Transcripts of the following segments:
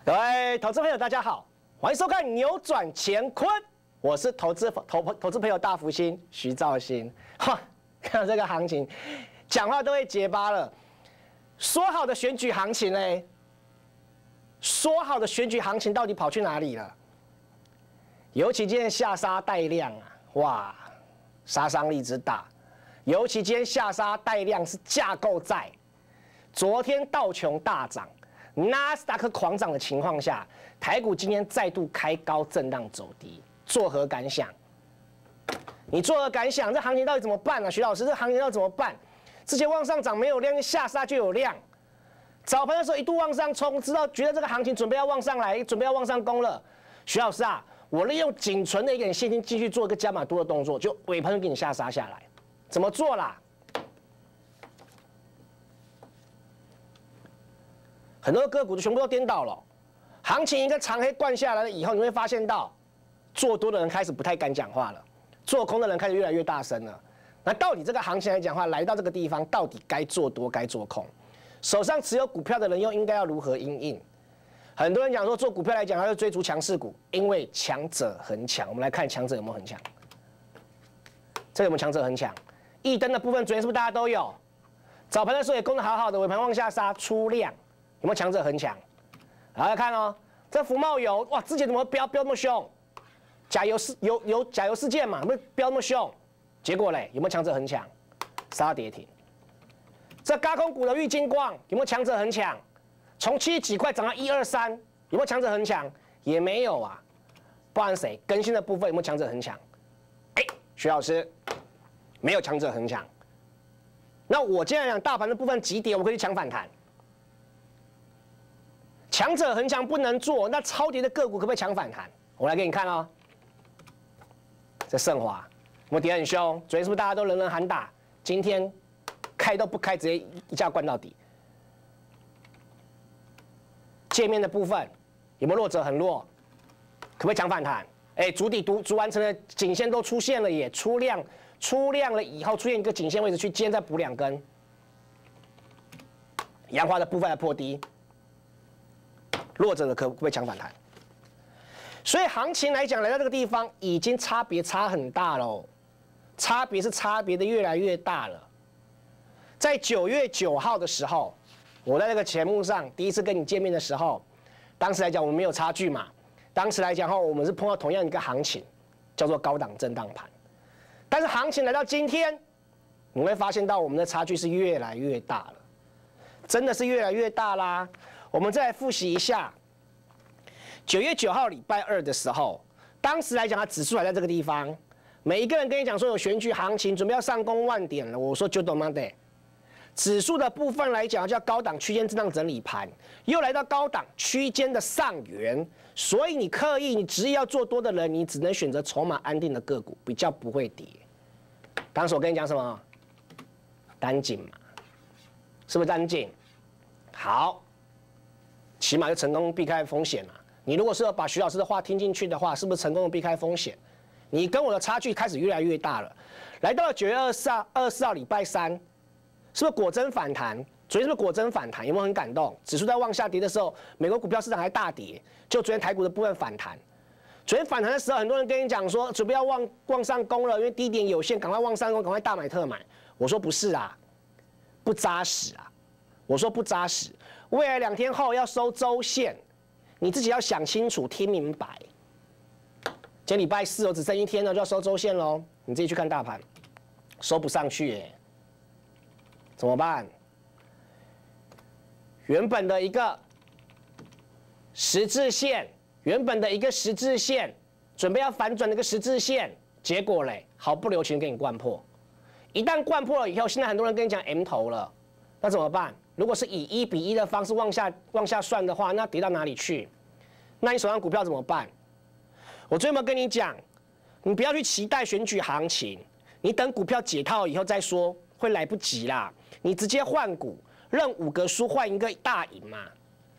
各位投资朋友，大家好，欢迎收看《扭转乾坤》，我是投资朋友大福星徐兆兴。哈，看到这个行情，讲话都会结巴了。说好的选举行情嘞？说好的选举行情到底跑去哪里了？尤其今天下杀带量啊，哇，杀伤力之大。尤其今天下杀带量是架构在昨天道琼大涨。纳斯达克狂涨的情况下，台股今天再度开高震荡走低，作何感想？你作何感想？这行情到底怎么办呢？徐老师，这行情要怎么办？之前往上涨没有量，下杀就有量。早盘的时候一度往上冲，觉得这个行情准备要往上来，准备要往上攻了。徐老师啊，我利用仅存的一点现金继续做一个加码多的动作，就尾盘就给你下杀下来。怎么做啦？很多个股就全部都颠倒了，行情一个长黑灌下来了以后，你会发现到，做多的人开始不太敢讲话了，做空的人开始越来越大声了。那到底这个行情来讲的话，来到这个地方，到底该做多该做空？手上持有股票的人又应该要如何因应？很多人讲说做股票来讲，他要追逐强势股，因为强者恒强。我们来看强者有没有很强？这个有没有强者恒强？一灯的部分，昨天是不是大家都有？早盘的时候也攻得好好的，尾盘往下杀出量。有没有强者恒强？来看哦，这福茂油哇，之前怎么飙那么凶？甲油事件嘛，不是飙那么凶？结果嘞，有没有强者恒强？杀跌停。这轧空股的玉金光有没有强者恒强？从70几块涨到123，有没有强者恒强？也没有啊。不然谁？更新的部分有没有强者恒强？徐老师没有强者恒强。那我既然讲大盘的部分急跌，我可以抢反弹。强者恒强不能做，那超跌的个股可不可以抢反弹？我来给你看哦。这盛华，我跌很凶，昨天是不是大家都人人喊打？今天开都不开，直接一下灌到底。界面的部分有没有弱者很弱？可不可以抢反弹？主底足完成的颈线都出现了耶，出量了以后出现一个颈线位置去，今天再补2根。阳华的部分来破低。弱者的可不可以抢反弹？所以行情来讲，来到这个地方已经差很大喽，差别的越来越大了。在9月9号的时候，我在那个节目上第一次跟你见面的时候，当时来讲我们没有差距嘛，当时来讲后我们是碰到同样一个行情，叫做高档震荡盘。但是行情来到今天，你会发现到我们的差距是越来越大了，真的是越来越大啦。我们再来复习一下，9月9号礼拜二的时候，当时来讲，它指数还在这个地方，每一个人跟你讲说有选举行情，准备要上攻万点了。我说就懂吗？对，指数的部分来讲叫高档区间震荡整理盘，又来到高档区间的上缘，所以你执意要做多的人，你只能选择筹码安定的个股，比较不会跌。当时我跟你讲什么？单紧嘛，是不是单紧？好。起码就成功避开风险嘛。你如果是要把徐老师的话听进去的话，是不是成功的避开风险？你跟我的差距开始越来越大了。来到了9月24号礼拜三，是不是果真反弹？昨天是不是果真反弹？有没有很感动？指数在往下跌的时候，美国股票市场还大跌，就昨天台股的部分反弹。昨天反弹的时候，很多人跟你讲说准备要往上攻了，因为低点有限，赶快往上攻，赶快大买特买。我说不是啊，不扎实啊。我说不扎实。未来2天后要收周线，你自己要想清楚、听明白。今天礼拜4只剩1天了，就要收周线喽。你自己去看大盘，收不上去耶，怎么办？原本的一个十字线，准备要反转的一个十字线，结果嘞，毫不留情给你灌破。一旦灌破了以后，现在很多人跟你讲 M 头了，那怎么办？如果是以1比1的方式往下算的话，那跌到哪里去？那你手上股票怎么办？我最后有没有跟你讲，你不要去期待选举行情，你等股票解套以后再说，会来不及啦。你直接换股，认5个输换一个大赢嘛。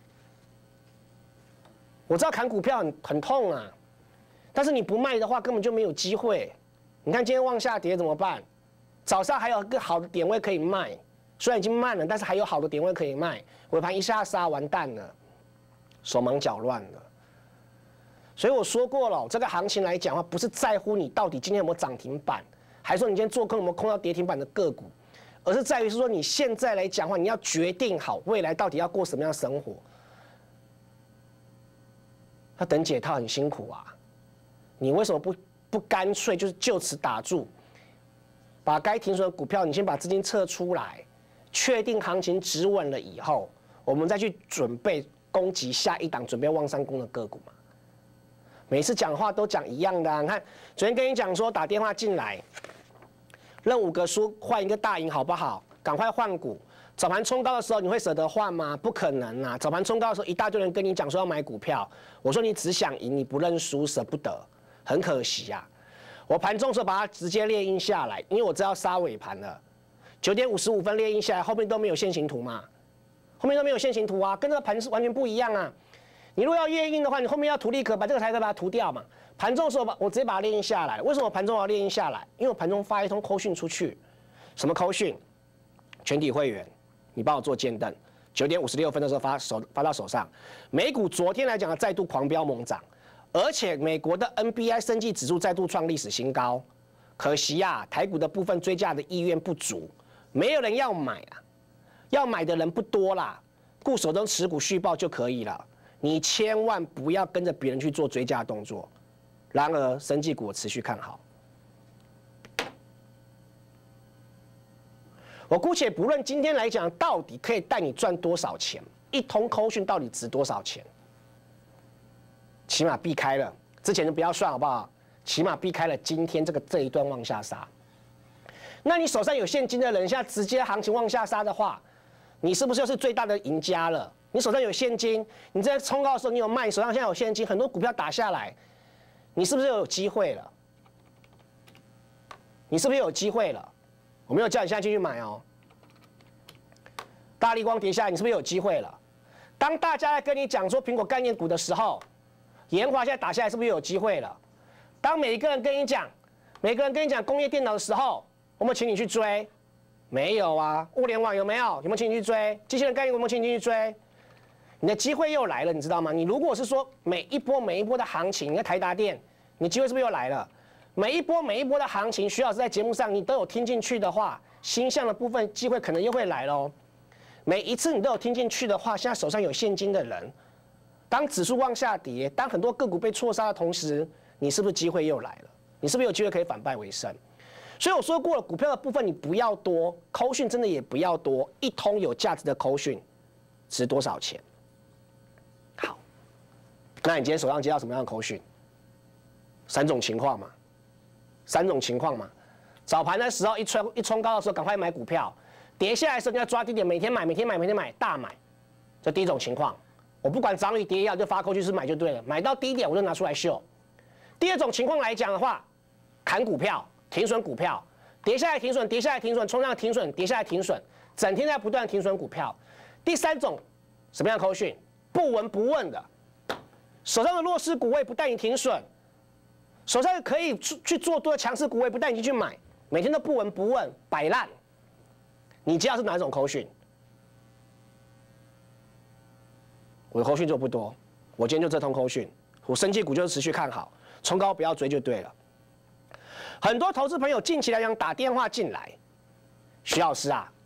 我知道砍股票很痛啊，但是你不卖的话，根本就没有机会。你看今天往下跌怎么办？早上还有个好的点位可以卖。虽然已经慢了，但是还有好的点位可以卖。尾盘一下杀，完蛋了。 手忙脚乱的。所以我说过了，这个行情来讲的话，不是在乎你到底今天有没有涨停板，还是说你今天做空有没有空到跌停板的个股，而是在于是说你现在来讲的话，你要决定好未来到底要过什么样的生活。要等解套很辛苦啊，你为什么不干脆就是就此打住，把该停损的股票你先把资金撤出来，确定行情止稳了以后，我们再去准备攻击下一档准备往上攻的个股嘛。每次讲话都讲一样的啊，你看昨天跟你讲说打电话进来，认5个输换1个大赢好不好？赶快换股。早盘冲高的时候你会舍得换吗？不可能啊！早盘冲高的时候一大堆人跟你讲说要买股票，我说你只想赢，你不认输，舍不得，很可惜啊。我盘中的时候把它直接列印下来，因为我知道杀尾盘了。9点55分列印下来，后面都没有线形图嘛，后面都没有线形图啊，跟这个盘是完全不一样啊。你如果要列印的话，你后面要图立可把这个台可把它涂掉嘛。盘中的时候我直接把它列印下来。为什么盘中要列印下来？因为我盘中发一通扣讯出去，什么扣讯？全体会员，你帮我做见证。9点56分的时候发到手上，美股昨天来讲再度狂飙猛涨，而且美国的 NBI 生技指数再度创历史新高。可惜啊，台股的部分追价的意愿不足，没有人要买啊，要买的人不多啦，顾手中持股续报就可以了。你千万不要跟着别人去做追加动作。然而，生技股我持续看好。我姑且不论今天来讲到底可以带你赚多少钱，一通扣讯到底值多少钱，起码避开了之前就不要算好不好？起码避开了今天这一段往下杀。那你手上有现金的人，现在直接行情往下杀的话，你是不是就是最大的赢家了？你手上有现金，你在冲高的时候你有卖，你手上现在有现金，很多股票打下来，你是不是有机会了？你是不是有机会了？我没有叫你现在进去买哦。大立光跌下来，你是不是有机会了？当大家在跟你讲说苹果概念股的时候，研华现在打下来，是不是有机会了？当每一个人跟你讲工业电脑的时候，我们请你去追，没有啊？物联网有没有？有没有请你去追？机器人概念股有没有请你去追？你的机会又来了，你知道吗？你如果是说每一波的行情，你看台达电，你机会是不是又来了？每一波的行情，徐老师在节目上你都有听进去的话，新项的部分机会可能又会来喽。每一次你都有听进去的话，现在手上有现金的人，当指数往下跌，当很多个股被错杀的同时，你是不是机会又来了？你是不是有机会可以反败为胜？所以我说过了，股票的部分你不要多，扣讯真的也不要多，一通有价值的扣讯值多少钱？好，那你今天手上接到什么样的扣讯？3种情况嘛，3种情况嘛。早盘的时候一冲高的时候，赶快买股票。跌下来的时候，你要抓低点，每天买，大买，这第一种情况。我不管涨与跌，要就发扣讯是买就对了，买到低点我就拿出来秀。第二种情况来讲的话，砍股票，停损股票，跌下来停损，跌下来停损，冲上停损，跌下来停损，整天在不断停损股票。第三种什么样的扣讯？不闻不问的，手上的弱势股位不带你停损，手上可以去做多的强势股位不带你去买，每天都不闻不问，摆烂。你接到是哪一种扣讯？我的扣讯就不多，我今天就这通扣讯。我生技股就是持续看好，冲高不要追就对了。很多投资朋友近期来讲打电话进来，徐老师啊，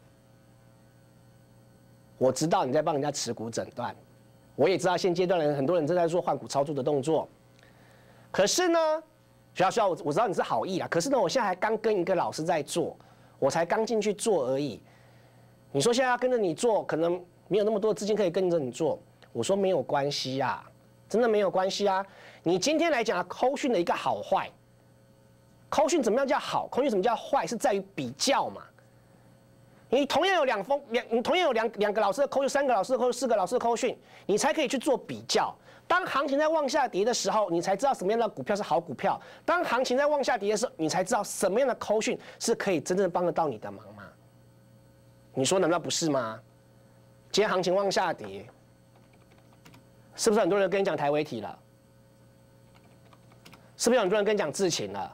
我知道你在帮人家持股诊断，我也知道现阶段人很多人正在做换股操作的动作，可是呢，徐老师，我知道你是好意啦，可是呢，我现在还刚跟一个老师在做，我才刚进去做而已。你说现在要跟着你做，可能没有那么多资金可以跟着你做。我说没有关系啊，真的没有关系啊。你今天来讲扣讯的一个好坏，扣讯怎么样叫好，扣讯怎么叫坏，是在于比较嘛。你同样有你同样有两个老师的扣讯，3个老师的扣讯，4个老师的扣讯，你才可以去做比较。当行情在往下跌的时候，你才知道什么样的股票是好股票；当行情在往下跌的时候，你才知道什么样的扣讯是可以真正帮得到你的忙吗？你说难道不是吗？今天行情往下跌，是不是很多人跟你讲台微体了？是不是很多人跟你讲智勤了？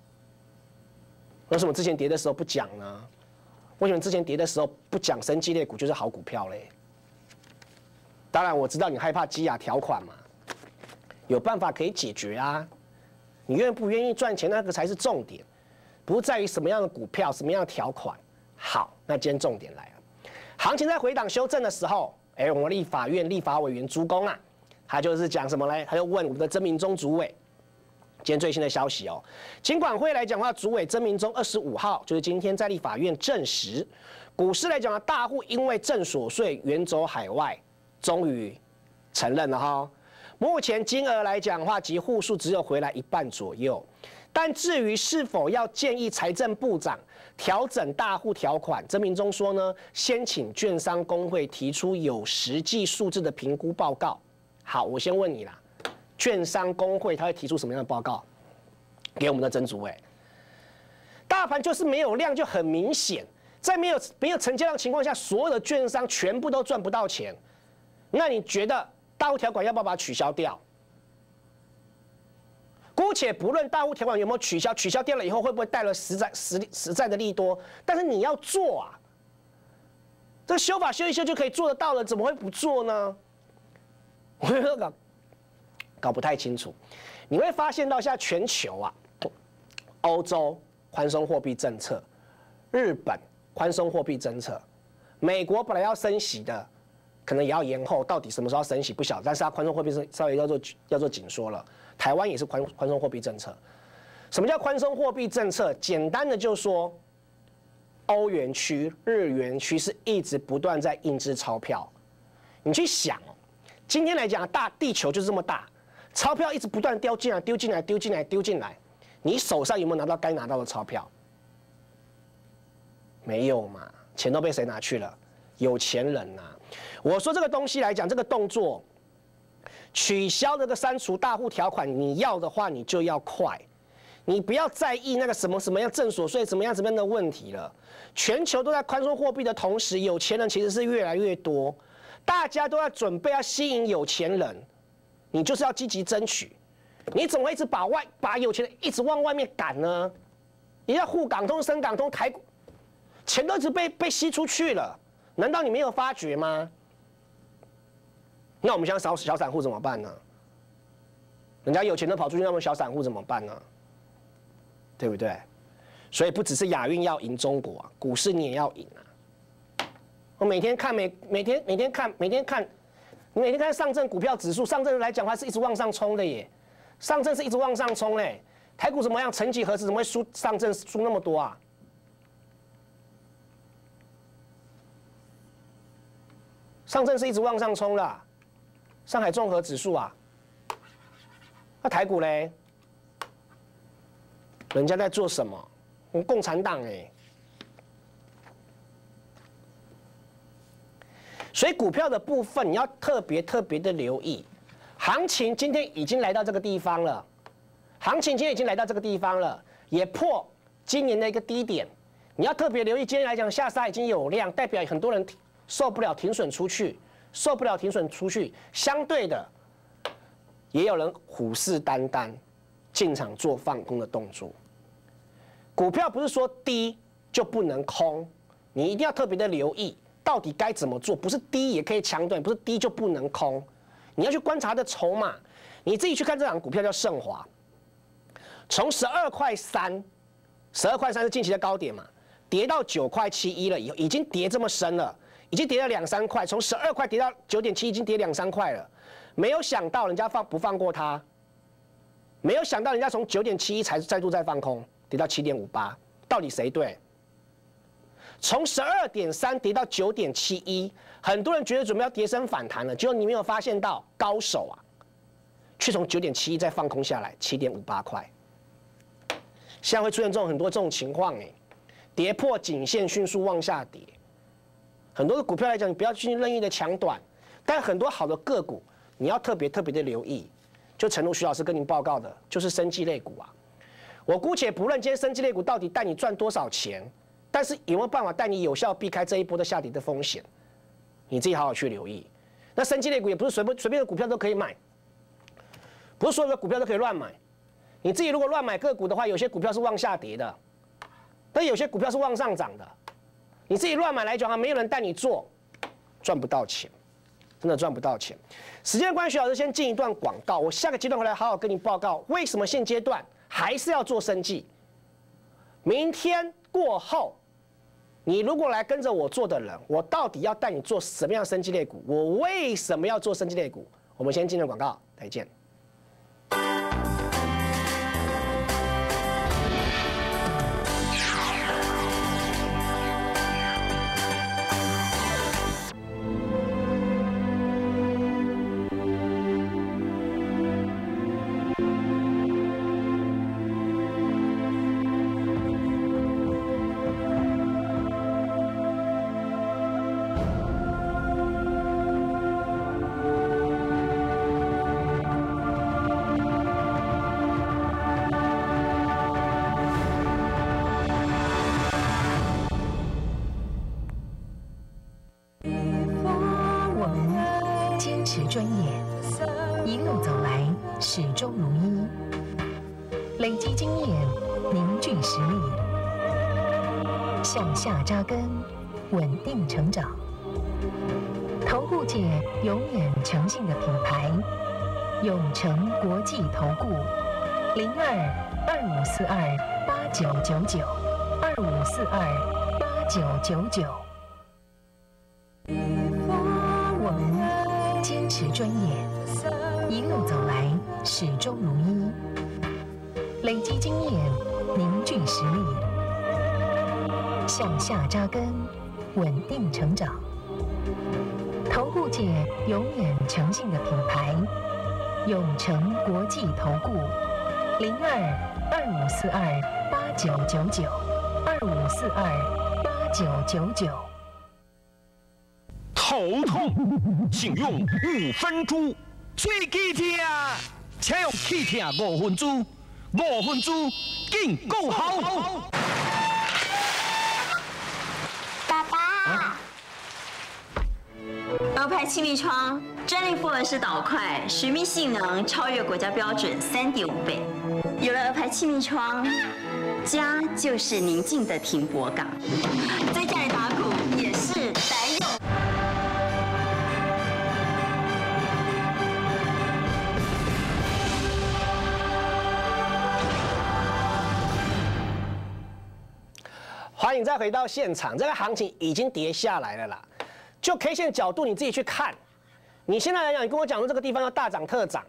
为什么之前跌的时候不讲呢？为什么之前跌的时候不讲生技类股就是好股票嘞？ 当然我知道你害怕积压条款嘛，有办法可以解决啊。你愿不愿意赚钱，那个才是重点，不在于什么样的股票、什么样的条款。好，那今天重点来了，行情在回档修正的时候，我们立法院立法委员朱公啊，他就是讲什么呢？他就问我们的曾明忠主委。今天最新的消息哦，金管会来讲的话，主委曾明忠25号就是今天在立法院证实，股市来讲的大户因为正所税远走海外，终于承认了哈。目前金额来讲的话，及户数只有回来一半左右。但至于是否要建议财政部长调整大户条款，曾明忠说呢，先请券商公会提出有实际数字的评估报告。好，我先问你啦。券商公会他会提出什么样的报告给我们的曾主委？大盘就是没有量，就很明显，在没有成交量情况下，所有的券商全部都赚不到钱。那你觉得大户条款要不要把它取消掉？姑且不论大户条款有没有取消，取消掉了以后会不会带来实在的利多？但是你要做啊，这个修法修一修就可以做得到了，怎么会不做呢？我觉得搞不太清楚，你会发现到现在全球啊，欧洲宽松货币政策，日本宽松货币政策，美国本来要升息的，可能也要延后，到底什么时候升息不晓得，但是它宽松货币是稍微要做紧缩了。台湾也是宽松货币政策。什么叫宽松货币政策？简单的就说，欧元区、日元区是一直不断在印制钞票。你去想哦，今天来讲，地球就是这么大。钞票一直不断丢进来，丢进来，丢进来，丢进来，你手上有没有拿到该拿到的钞票？没有嘛，钱都被谁拿去了？有钱人呐、啊。我说这个东西来讲，这个动作取消这个删除大户条款，你要的话你就要快，你不要在意那个什么样正所税怎么样的问题了。全球都在宽松货币的同时，有钱人其实是越来越多，大家都在准备要吸引有钱人。你就是要积极争取，你怎么会一直把有钱人一直往外面赶呢？你要沪港通、深港通、台股，钱都一直被吸出去了，难道你没有发觉吗？那我们现在小散户怎么办呢？人家有钱都跑出去，那我们小散户怎么办呢？对不对？所以不只是亚运要赢中国啊，股市你也要赢啊！我每天看，每天看。你每天看上证股票指数，上证来讲它是一直往上冲的耶，上证是一直往上冲嘞。台股怎么样？曾几何时怎么会输上证输那么多啊？上证是一直往上冲的，上海综合指数啊。那台股嘞？人家在做什么？我们共产党哎。所以股票的部分你要特别的留意，行情今天已经来到这个地方了，也破今年的一个低点，你要特别留意。今天来讲下杀已经有量，代表很多人受不了停损出去，相对的，也有人虎视眈眈进场做放空的动作。股票不是说低就不能空，你一定要特别的留意。到底该怎么做？不是低也可以强短，不是低就不能空。你要去观察的筹码，你自己去看这档股票叫盛华，从12.3块，12.3块是近期的高点嘛，跌到9.71块了以后，已经跌这么深了，已经跌了2-3块，从12块跌到9.7，已经跌2-3块了。没有想到人家不放过它，没有想到人家从9.71才再度再放空，跌到7.58，到底谁对？从12.3跌到9.71，很多人觉得准备要跌升反弹了，结果你没有发现到高手啊，却从9.71再放空下来7.58块。现在会出现很多这种情况哎，跌破颈线迅速往下跌。很多的股票来讲，你不要去任意的抢短，但很多好的个股你要特别的留意。就诚如徐老师跟您报告的，就是生技类股啊。我姑且不论今天生技类股到底带你赚多少钱。但是有没有办法带你有效避开这一波的下跌的风险？你自己好好去留意。那生技类股也不是随便的股票都可以买，不是所有的股票都可以乱买。你自己如果乱买个股的话，有些股票是往下跌的，但有些股票是往上涨的。你自己乱买来讲啊，没有人带你做，赚不到钱。 真的赚不到钱。时间关系，老师先进一段广告，我下个阶段回来好好跟你报告为什么现阶段还是要做生技。明天过后，你如果来跟着我做的人，我到底要带你做什么样的生技类股？我为什么要做生技类股？我们先进入广告，再见。 专业，一路走来始终如一，累积经验，凝聚实力，向下扎根，稳定成长。投顾界永远诚信的品牌，永诚国际投顾，02-2542-8999，2542-8999。坚持专业，一路走来始终如一，累积经验，凝聚实力，向下扎根，稳定成长。投顾界永远诚信的品牌，永诚国际投顾，02-2542-8999，2542-8999。 头痛，请用5分猪。最忌痛，请用气痛5分猪。5分猪更够好。 爸爸，鹅牌气密窗专利复合式导块，水密性能超越国家标准3.5倍。有了鹅牌气密窗，家就是宁静的停泊港，在家里打鼓也是宅用。 欢迎再回到现场，这个行情已经跌下来了啦。就 K 线角度，你自己去看。你现在来讲，你跟我讲说这个地方要大涨特涨，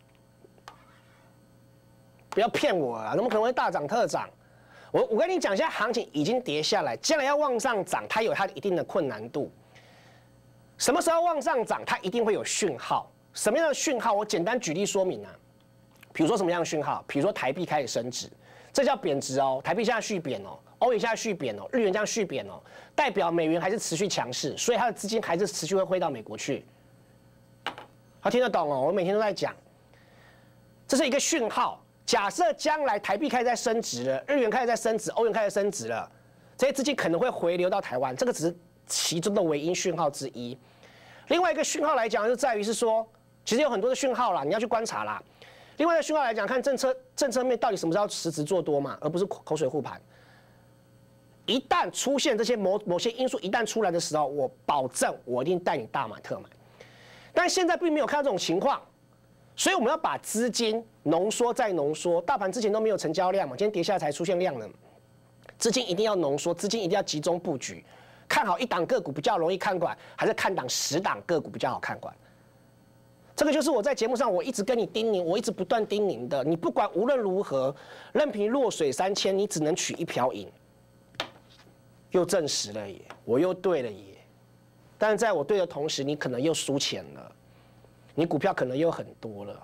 不要骗我啊！怎么可能会大涨特涨？我跟你讲，现在行情已经跌下来，将来要往上涨，它有它一定的困难度。什么时候往上涨，它一定会有讯号。什么样的讯号？我简单举例说明啊。比如说什么样的讯号？比如说台币开始升值，这叫贬值哦，台币现在续贬哦。欧元现在续贬哦，日元这样续贬哦，代表美元还是持续强势，所以它的资金还是持续会汇到美国去。他听得懂哦，我每天都在讲，这是一个讯号。假设将来台币开始在升值了，日元开始在升值，欧元开始升值了，这些资金可能会回流到台湾，这个只是其中的唯一讯号之一。另外一个讯号来讲，就在于是说，其实有很多的讯号啦，你要去观察啦。另外的讯号来讲，看政策面到底什么时候实质做多嘛，而不是口水护盘。一旦出现这些某些因素一旦出来的时候，我保证我一定带你大买特买。但现在并没有看到这种情况，所以我们要把资金浓缩再浓缩。大盘之前都没有成交量嘛，今天跌下来才出现量了。资金一定要浓缩，资金一定要集中布局。看好一档个股比较容易看管，还是看档10档个股比较好看管？这个就是我在节目上我一直跟你叮咛，我一直不断叮咛的。你不管无论如何，任凭弱水3000，你只能取1瓢饮。又证实了耶，我又对了耶。但是在我对的同时，你可能又输钱了，你股票可能又很多了。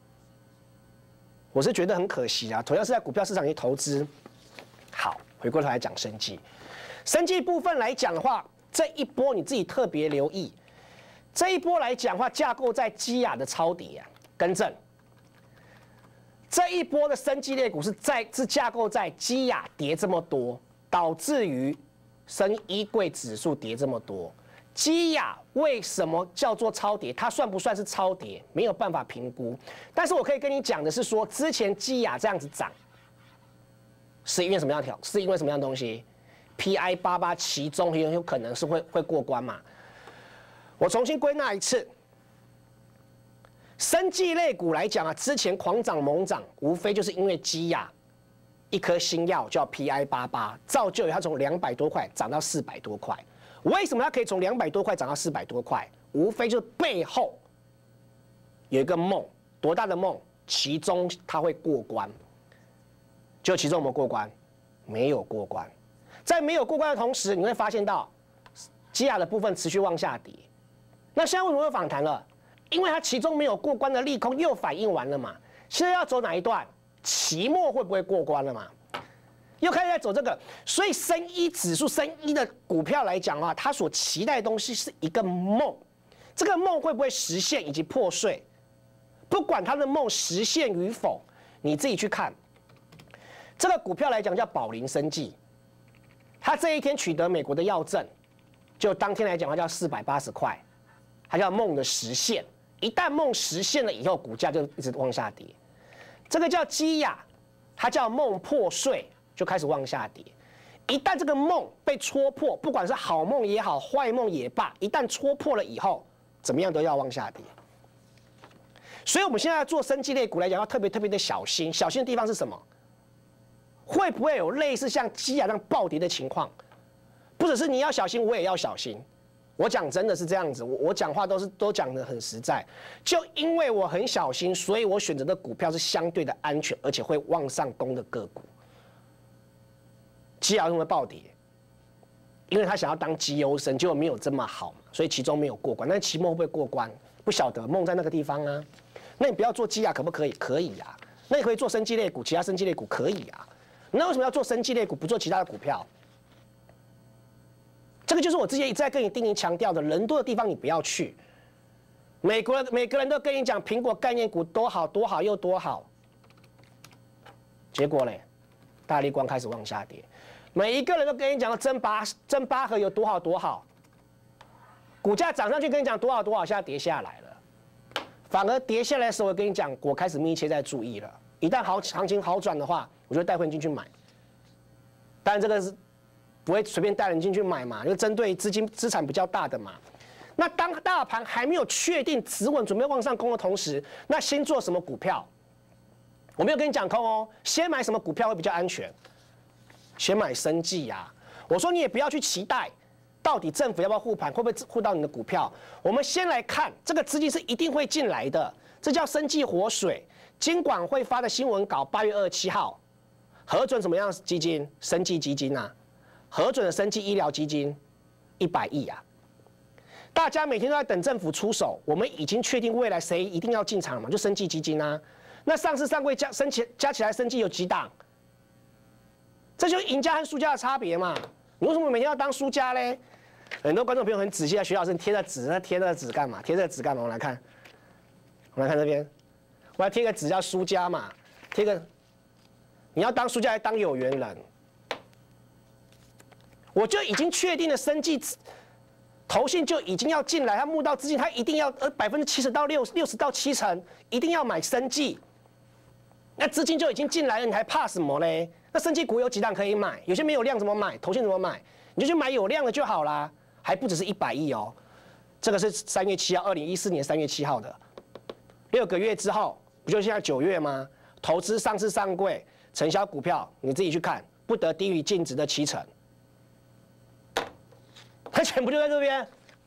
我是觉得很可惜啊。同样是在股票市场里投资，好，回过头来讲生技，生技部分来讲的话，这一波你自己特别留意。这一波来讲的话，架构在基亚的超跌啊，更正。这一波的生技类股是架构在基亚跌这么多，导致于生医柜指数跌这么多，基亚为什么叫做超跌？它算不算是超跌？没有办法评估。但是我可以跟你讲的是说，之前基亚这样子涨，是因为什么样的是因为什么样的东西 ？PI88其中很有可能是会过关嘛？我重新归纳一次， 生技类股来讲啊，之前狂涨猛涨，无非就是因为基亚一颗新药叫 PI88，造就它从200多块涨到400多块。为什么它可以从200多块涨到400多块？无非就是背后有一个梦，多大的梦？其中它会过关。就其中有没有过关？没有过关。在没有过关的同时，你会发现到基亚的部分持续往下跌。那现在为什么会反弹了？因为它其中没有过关的利空又反应完了嘛，现在要走哪一段？期末会不会过关了嘛？又开始在走这个，所以生医指数、生医的股票来讲啊，它所期待的东西是一个梦，这个梦会不会实现以及破碎？不管它的梦实现与否，你自己去看。这个股票来讲叫宝林生技，它这一天取得美国的药证，就当天来讲它叫480块，它叫梦的实现。一旦梦实现了以后，股价就一直往下跌。这个叫基亚，它叫梦破碎，就开始往下跌。一旦这个梦被戳破，不管是好梦也好，坏梦也罢，一旦戳破了以后，怎么样都要往下跌。所以我们现在做生技类股来讲，要特别的小心。小心的地方是什么？会不会有类似像基亚那样暴跌的情况？不只是你要小心，我也要小心。我讲真的是这样子，我讲话都讲得很实在。就因为我很小心，所以我选择的股票是相对的安全，而且会往上攻的个股。基亚为什么会暴跌？因为他想要当绩优生，结果没有这么好嘛，所以其中没有过关。但期末会不会过关？不晓得，梦在那个地方啊。那你不要做基亚可不可以？可以啊。那你可以做生技类股，其他生技类股可以啊。那为什么要做生技类股，不做其他的股票？这个就是我之前一直在跟你叮咛强调的，人多的地方你不要去。每个人都跟你讲苹果概念股多好多好又多好，结果嘞，大立光开始往下跌。每一个人都跟你讲真八核有多好多好，股价涨上去跟你讲多好多好，现在跌下来了。反而跌下来的时候，我跟你讲，我开始密切在注意了。一旦行情好转的话，我就带会进去买。当然这个是不会随便带人进去买嘛，就针对资产比较大的嘛。那当大盘还没有确定止稳，准备往上攻的同时，那先做什么股票？我没有跟你讲空哦，先买什么股票会比较安全？先买生技呀。我说你也不要去期待，到底政府要不要护盘，会不会护到你的股票？我们先来看这个资金是一定会进来的，这叫生技活水。金管会发的新闻稿，8月27号，核准什么样的基金？生技基金啊，核准的生技医疗基金100亿啊。大家每天都在等政府出手，我们已经确定未来谁一定要进场了嘛，就生技基金啊。那上市上柜加起来生技有几档？这就是赢家和输家的差别嘛。你为什么每天要当输家嘞？很多观众朋友很仔细啊，徐老师贴的纸，那贴那个纸干嘛？贴这个纸干嘛？我们来看这边，我要贴个纸叫输家嘛，贴个，你要当输家还当有缘人。我就已经确定了生技投信就已经要进来，他募到资金，他一定要70%到60%到70%，一定要买生技。那资金就已经进来了，你还怕什么嘞？那生技股有几档可以买？有些没有量怎么买？投信怎么买？你就去买有量的就好啦，还不只是100亿哦。这个是3月7号，2014年3月7号的，6个月之后，不就现在9月吗？投资上市上柜承销股票，你自己去看，不得低于净值的70%。它钱不就在这边？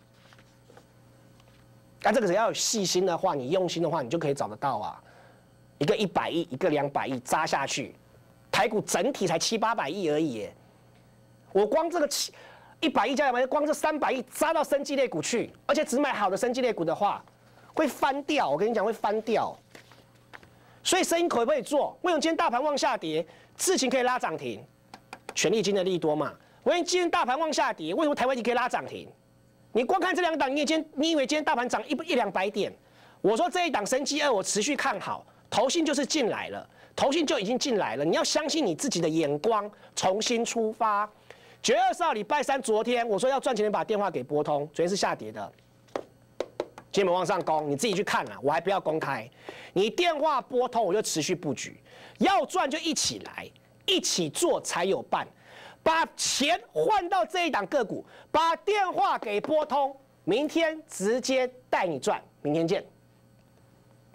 那这个只要有细心的话，你用心的话，你就可以找得到啊。一个100亿，一个200亿扎下去，台股整体才700-800亿而已耶。我光这个100亿加200亿，光这300亿扎到生技类股去，而且只买好的生技类股的话，会翻掉。我跟你讲，会翻掉。所以生意可不可以做？为什么今天大盘往下跌，智勤可以拉涨停？权利金的利多嘛。为什么今天大盘往下跌，为什么台湾可以拉涨停？你光看这2档，你以为今天大盘涨100-200点？我说这一档生技2，我持续看好。投信就是进来了，投信就已经进来了。你要相信你自己的眼光，重新出发。9月20号礼拜三，昨天我说要赚钱的把电话给拨通，昨天是下跌的，今天往上攻，你自己去看啦，我还不要公开。你电话拨通，我就持续布局，要赚就一起来，一起做才有伴。把钱换到这一档个股，把电话给拨通，明天直接带你赚，明天见。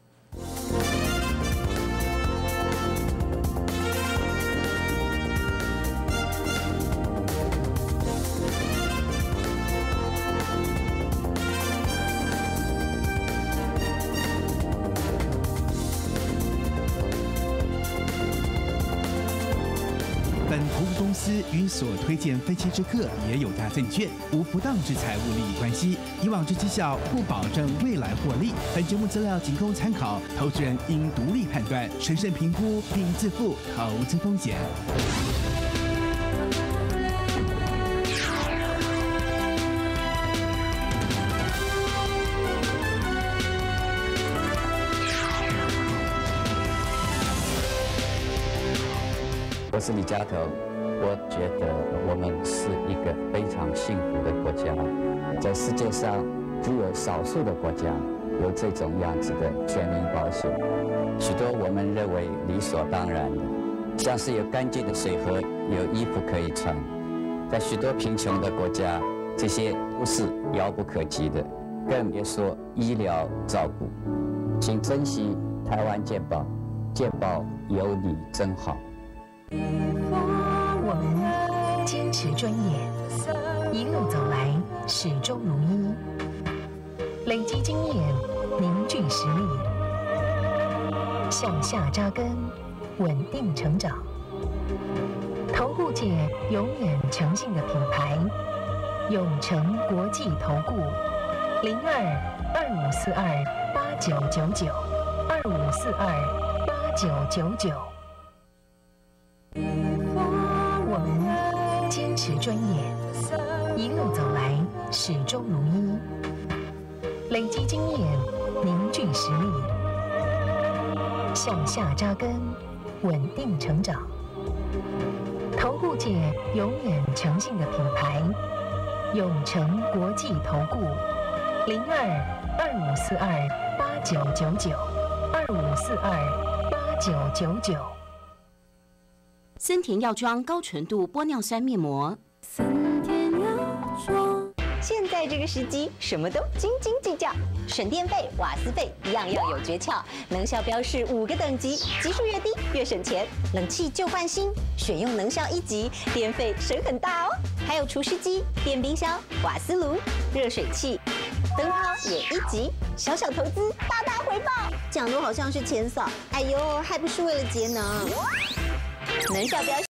本投顾公司与所推荐分期之客也有大证券无不当之财务利益关系，以往之绩效不保证未来获利。本节目资料仅供参考，投资人应独立判断、审慎评估并自负投资风险。 我是李家头，我觉得我们是一个非常幸福的国家，在世界上只有少数的国家有这种样子的全民保险，许多我们认为理所当然的，像是有干净的水喝、有衣服可以穿，在许多贫穷的国家，这些都是遥不可及的，更别说医疗照顾。请珍惜台湾健保，健保有你真好。 我们坚持专业，一路走来始终如一，累积经验，凝聚实力，向下扎根，稳定成长。投顾界永远诚信的品牌，永诚国际投顾，02-2542-8999，2542-8999。我们坚持专业，一路走来始终如一，累积经验，凝聚实力，向下扎根，稳定成长。投顾界永远诚信的品牌，永诚国际投顾，02-2542-8999，2542-8999。 森田药妆高纯度玻尿酸面膜。森田药妆。 现在这个时机，什么都斤斤计较，省电费、瓦斯费，样样有诀窍。能效标示5个等级，级数越低越省钱。冷气就换新，选用能效1级，电费省很大哦。还有除湿机、电冰箱、瓦斯炉、热水器，灯泡也1级，小小投资大大回报。讲得好像是钱少，哎呦，还不是为了节能。能效标示